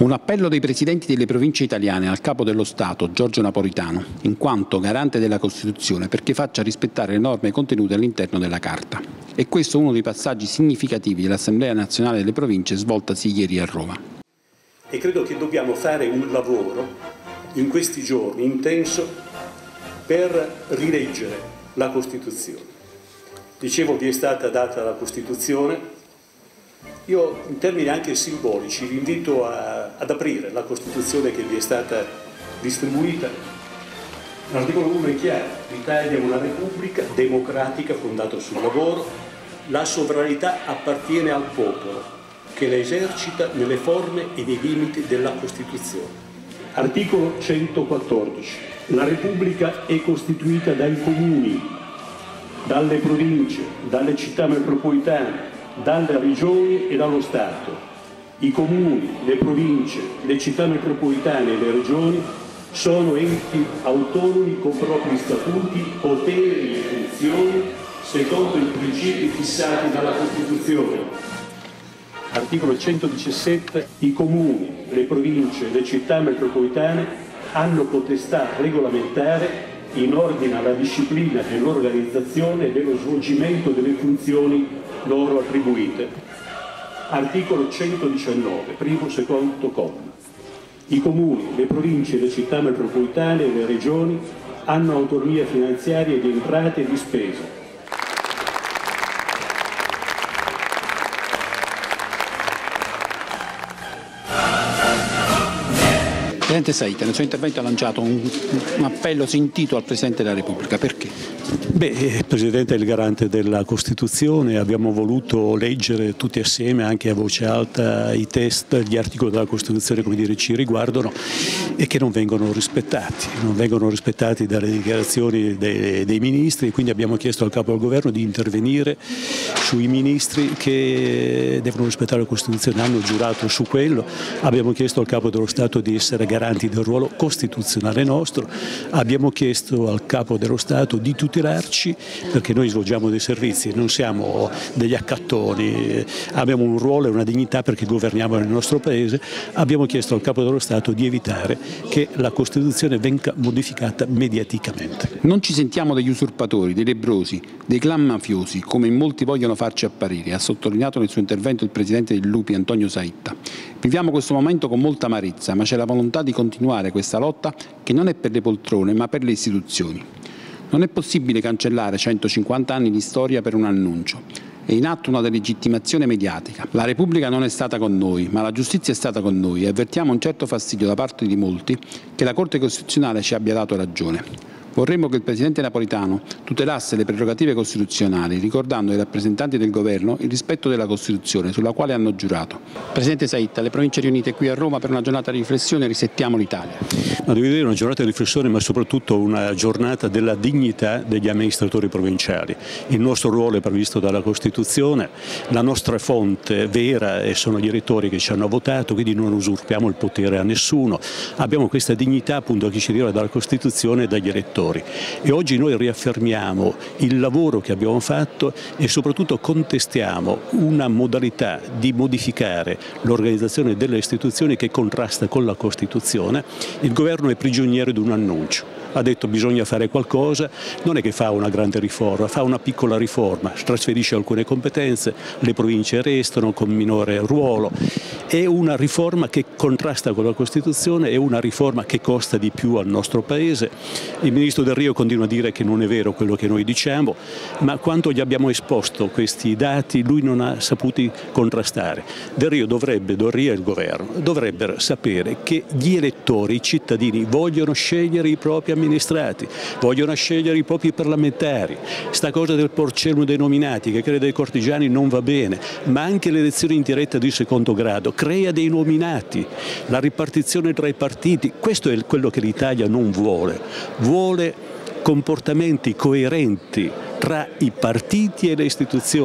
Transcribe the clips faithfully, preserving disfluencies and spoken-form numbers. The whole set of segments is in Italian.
Un appello dei presidenti delle province italiane al capo dello Stato, Giorgio Napolitano, in quanto garante della Costituzione, perché faccia rispettare le norme contenute all'interno della Carta. E questo è uno dei passaggi significativi dell'Assemblea Nazionale delle Province svoltasi ieri a Roma. E credo che dobbiamo fare un lavoro in questi giorni intenso per rileggere la Costituzione. Dicevo, vi è stata data la Costituzione. Io, in termini anche simbolici, vi invito a, ad aprire la Costituzione che vi è stata distribuita. L'articolo uno è chiaro: l'Italia è una repubblica democratica fondata sul lavoro, la sovranità appartiene al popolo, che la esercita nelle forme e nei limiti della Costituzione. Articolo centoquattordici. La Repubblica è costituita dai comuni, dalle province, dalle città metropolitane, dalle regioni e dallo Stato. I comuni, le province, le città metropolitane e le regioni sono enti autonomi con propri statuti, poteri e funzioni secondo i principi fissati dalla Costituzione. Articolo centodiciassette. I comuni, le province e le città metropolitane hanno potestà regolamentare in ordine alla disciplina dell'organizzazione e dello svolgimento delle funzioni loro attribuite. Articolo centodiciannove, primo secondo comma. I comuni, le province, le città metropolitane e le regioni hanno autonomia finanziaria di entrate e di spesa. Presidente Saitta, nel suo intervento ha lanciato un, un appello sentito al Presidente della Repubblica. Perché? Beh, il Presidente è il garante della Costituzione, abbiamo voluto leggere tutti assieme, anche a voce alta, i test, gli articoli della Costituzione, come dire, ci riguardano e che non vengono rispettati, non vengono rispettati dalle dichiarazioni dei, dei ministri, quindi abbiamo chiesto al Capo del Governo di intervenire sui ministri che devono rispettare la Costituzione, hanno giurato su quello, abbiamo chiesto al Capo dello Stato di essere garanti del ruolo costituzionale nostro, abbiamo chiesto al Capo dello Stato di tutelarci perché noi svolgiamo dei servizi, non siamo degli accattoni, abbiamo un ruolo e una dignità perché governiamo nel nostro Paese, abbiamo chiesto al Capo dello Stato di evitare che la Costituzione venga modificata mediaticamente. Non ci sentiamo degli usurpatori, dei lebbrosi, dei clan mafiosi, come in molti vogliono farci apparire, ha sottolineato nel suo intervento il Presidente del Lupi, Antonio Saitta. Viviamo questo momento con molta amarezza, ma c'è la volontà di continuare questa lotta che non è per le poltrone, ma per le istituzioni. Non è possibile cancellare centocinquanta anni di storia per un annuncio. È in atto una delegittimazione mediatica. La Repubblica non è stata con noi, ma la giustizia è stata con noi e avvertiamo un certo fastidio da parte di molti che la Corte Costituzionale ci abbia dato ragione. Vorremmo che il Presidente Napolitano tutelasse le prerogative costituzionali, ricordando ai rappresentanti del Governo il rispetto della Costituzione, sulla quale hanno giurato. Presidente Saitta, le province riunite qui a Roma per una giornata di riflessione, risettiamo l'Italia. No, devo dire una giornata di riflessione, ma soprattutto una giornata della dignità degli amministratori provinciali. Il nostro ruolo è previsto dalla Costituzione, la nostra fonte vera e sono gli elettori che ci hanno votato, quindi non usurpiamo il potere a nessuno. Abbiamo questa dignità appunto che ci deriva dalla Costituzione e dagli elettori. E oggi noi riaffermiamo il lavoro che abbiamo fatto e soprattutto contestiamo una modalità di modificare l'organizzazione delle istituzioni che contrasta con la Costituzione. Il governo è prigioniero di un annuncio. Ha detto bisogna fare qualcosa, non è che fa una grande riforma, fa una piccola riforma, trasferisce alcune competenze, le province restano con minore ruolo. È una riforma che contrasta con la Costituzione, è una riforma che costa di più al nostro Paese. Il Ministro Del Rio continua a dire che non è vero quello che noi diciamo, ma quando gli abbiamo esposto questi dati lui non ha saputo contrastare. Del Rio dovrebbe, Del Rio e il governo, dovrebbero sapere che gli elettori, i cittadini vogliono scegliere i propri amministrati, vogliono scegliere i propri parlamentari. Sta cosa del porcellum dei nominati che crea dei cortigiani non va bene, ma anche l'elezione in diretta di secondo grado crea dei nominati, la ripartizione tra i partiti, questo è quello che l'Italia non vuole, vuole comportamenti coerenti tra i partiti e le istituzioni, che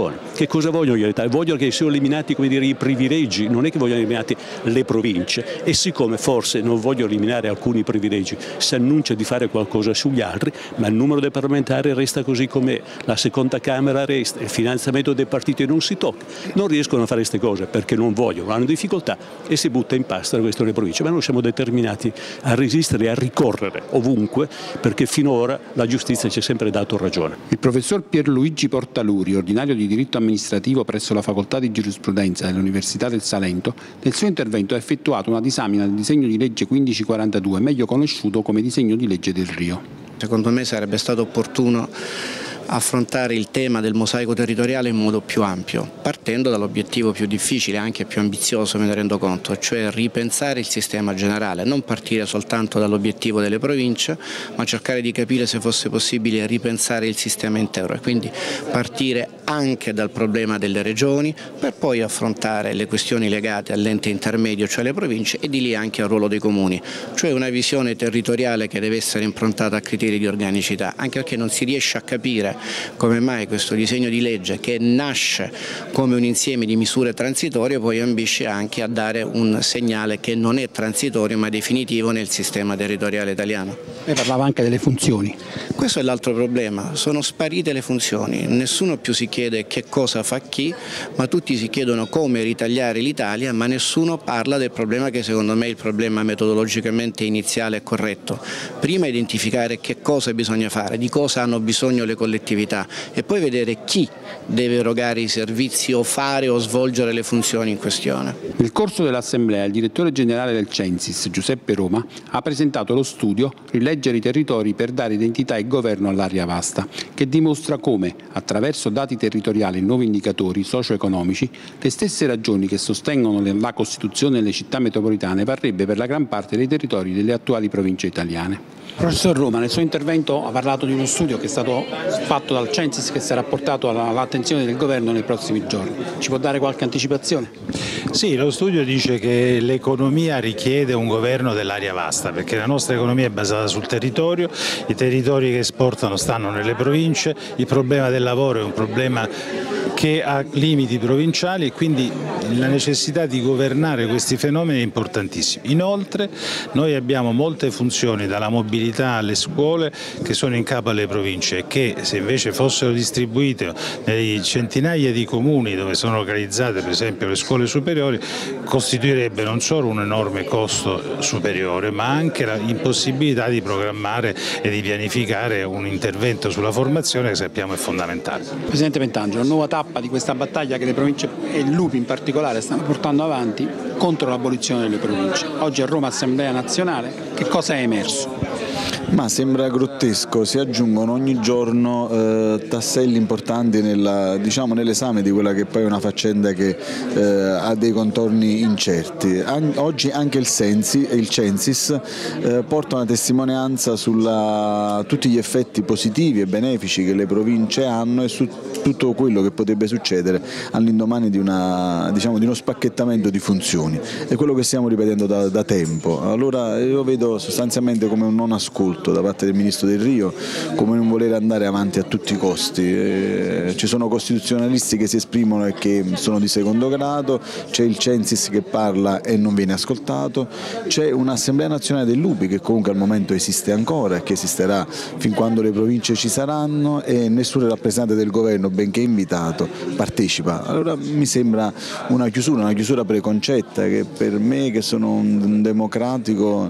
Che cosa vogliono gli italiani? Vogliono che siano eliminati, come dire, i privilegi, non è che vogliono eliminati le province, e siccome forse non vogliono eliminare alcuni privilegi, si annuncia di fare qualcosa sugli altri, ma il numero dei parlamentari resta così com'è, la seconda Camera resta, il finanziamento dei partiti non si tocca, non riescono a fare queste cose perché non vogliono, hanno difficoltà e si butta in pasta la questione delle province, ma noi siamo determinati a resistere e a ricorrere ovunque perché finora la giustizia ci ha sempre dato ragione. Il professor Pierluigi Portaluri, ordinario di diritto amministrativo presso la Facoltà di Giurisprudenza dell'Università del Salento, nel suo intervento ha effettuato una disamina del disegno di legge quindici quarantadue, meglio conosciuto come disegno di legge Del Rio. Secondo me sarebbe stato opportuno affrontare il tema del mosaico territoriale in modo più ampio, partendo dall'obiettivo più difficile, anche più ambizioso, me ne rendo conto, cioè ripensare il sistema generale, non partire soltanto dall'obiettivo delle province, ma cercare di capire se fosse possibile ripensare il sistema intero e quindi partire anche dal problema delle regioni per poi affrontare le questioni legate all'ente intermedio, cioè le province, e di lì anche al ruolo dei comuni, cioè una visione territoriale che deve essere improntata a criteri di organicità, anche perché non si riesce a capire come mai questo disegno di legge, che nasce come un insieme di misure transitorie, poi ambisce anche a dare un segnale che non è transitorio ma definitivo nel sistema territoriale italiano. Lei parlava anche delle funzioni. Questo è l'altro problema, sono sparite le funzioni, nessuno più si chiede che cosa fa chi, ma tutti si chiedono come ritagliare l'Italia, ma nessuno parla del problema che secondo me è il problema metodologicamente iniziale e corretto. Prima identificare che cosa bisogna fare, di cosa hanno bisogno le collettività e poi vedere chi deve erogare i servizi o fare o svolgere le funzioni in questione. Nel corso dell'Assemblea il direttore generale del Censis, Giuseppe Roma, ha presentato lo studio Rileggere i territori per dare identità e governo all'area vasta, che dimostra come, attraverso dati territoriali e nuovi indicatori socio-economici, le stesse ragioni che sostengono la Costituzione delle città metropolitane varrebbe per la gran parte dei territori delle attuali province italiane. Professor Roma, nel suo intervento ha parlato di uno studio che è stato fatto dal Censis che sarà portato all'attenzione del governo nei prossimi giorni. Ci può dare qualche anticipazione? Sì, lo studio dice che l'economia richiede un governo dell'area vasta, perché la nostra economia è basata sul territorio, i territori che esportano stanno nelle province, il problema del lavoro è un problema che ha limiti provinciali e quindi la necessità di governare questi fenomeni è importantissima. Inoltre noi abbiamo molte funzioni, dalla mobilità alle scuole, che sono in capo alle province e che, se invece fossero distribuite nei centinaia di comuni dove sono localizzate per esempio le scuole superiori, costituirebbe non solo un enorme costo superiore ma anche l'impossibilità di programmare e di pianificare un intervento sulla formazione che sappiamo è fondamentale. Presidente Pentangelo, nuova tappa di questa battaglia che le province e il Lupi in particolare stanno portando avanti contro l'abolizione delle province. Oggi a Roma Assemblea Nazionale, che cosa è emerso? Ma sembra grottesco, si aggiungono ogni giorno eh, tasselli importanti nella, diciamo, nell'esame di quella che poi è una faccenda che eh, ha dei contorni incerti. An oggi anche il, Sensi, il Censis eh, porta una testimonianza su tutti gli effetti positivi e benefici che le province hanno e su tutto quello che potrebbe succedere all'indomani di, diciamo, di uno spacchettamento di funzioni. È quello che stiamo ripetendo da, da tempo. Allora io vedo sostanzialmente come un non ascolto da parte del Ministro Del Rio, come non voler andare avanti a tutti i costi. Eh, ci sono costituzionalisti che si esprimono e che sono di secondo grado, c'è il Censis che parla e non viene ascoltato, c'è un'Assemblea Nazionale del Lupi che comunque al momento esiste ancora e che esisterà fin quando le province ci saranno e nessun rappresentante del governo, benché invitato, partecipa. Allora mi sembra una chiusura, una chiusura preconcetta che per me, che sono un democratico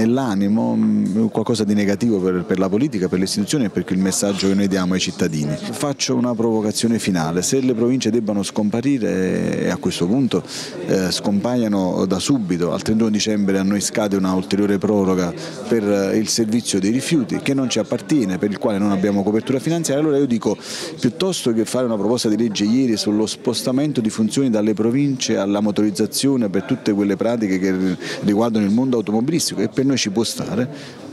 nell'animo, qualcosa di negativo per, per la politica, per le istituzioni e per il messaggio che noi diamo ai cittadini. Faccio una provocazione finale: se le province debbano scomparire, e a questo punto eh, scompaiano da subito, al trentuno dicembre a noi scade una ulteriore proroga per eh, il servizio dei rifiuti che non ci appartiene, per il quale non abbiamo copertura finanziaria. Allora io dico, piuttosto che fare una proposta di legge ieri sullo spostamento di funzioni dalle province alla motorizzazione per tutte quelle pratiche che riguardano il mondo automobilistico, e per noi ci può stare,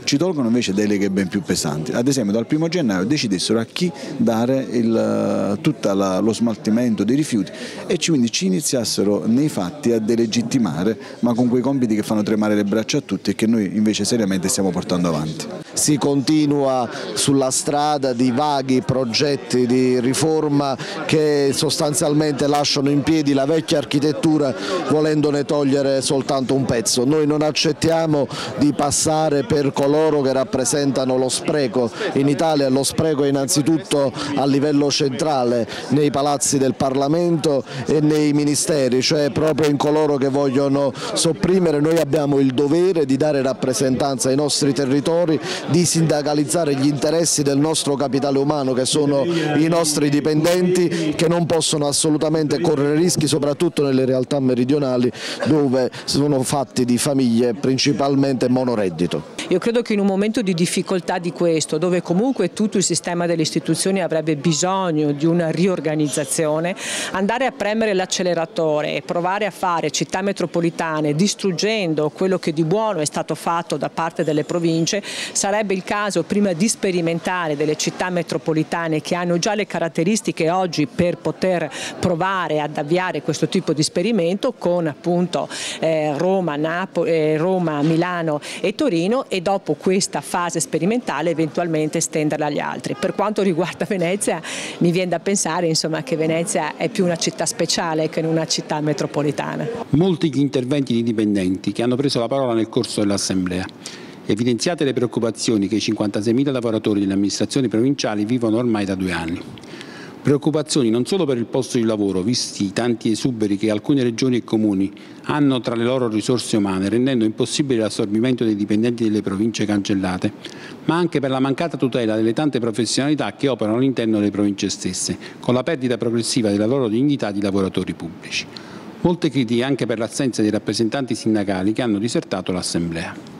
ci tolgono invece deleghe ben più pesanti. Ad esempio dal primo gennaio decidessero a chi dare il, tutto lo smaltimento dei rifiuti e quindi ci iniziassero nei fatti a delegittimare, ma con quei compiti che fanno tremare le braccia a tutti e che noi invece seriamente stiamo portando avanti. Si continua sulla strada di vaghi progetti di riforma che sostanzialmente lasciano in piedi la vecchia architettura volendone togliere soltanto un pezzo. Noi non accettiamo di passare per coloro che rappresentano lo spreco. In Italia lo spreco è innanzitutto a livello centrale, nei palazzi del Parlamento e nei ministeri, cioè proprio in coloro che vogliono sopprimere. Noi abbiamo il dovere di dare rappresentanza ai nostri territori, di sindacalizzare gli interessi del nostro capitale umano che sono i nostri dipendenti, che non possono assolutamente correre rischi, soprattutto nelle realtà meridionali dove sono fatti di famiglie principalmente monoreddito. Io credo che in un momento di difficoltà di questo, dove comunque tutto il sistema delle istituzioni avrebbe bisogno di una riorganizzazione, andare a premere l'acceleratore e provare a fare città metropolitane distruggendo quello che di buono è stato fatto da parte delle province, sarebbe il caso prima di sperimentare delle città metropolitane che hanno già le caratteristiche oggi per poter provare ad avviare questo tipo di esperimento con appunto eh, Roma, Napoli, eh, Roma, Milano e Torino, e dopo questa fase sperimentale eventualmente estenderla agli altri. Per quanto riguarda Venezia, mi viene da pensare insomma, che Venezia è più una città speciale che una città metropolitana. Molti gli interventi di dipendenti che hanno preso la parola nel corso dell'Assemblea. Evidenziate le preoccupazioni che i cinquantaseimila lavoratori delle amministrazioni provinciali vivono ormai da due anni. Preoccupazioni non solo per il posto di lavoro, visti i tanti esuberi che alcune regioni e comuni hanno tra le loro risorse umane, rendendo impossibile l'assorbimento dei dipendenti delle province cancellate, ma anche per la mancata tutela delle tante professionalità che operano all'interno delle province stesse, con la perdita progressiva della loro dignità di lavoratori pubblici. Molte critiche anche per l'assenza dei rappresentanti sindacali che hanno disertato l'Assemblea.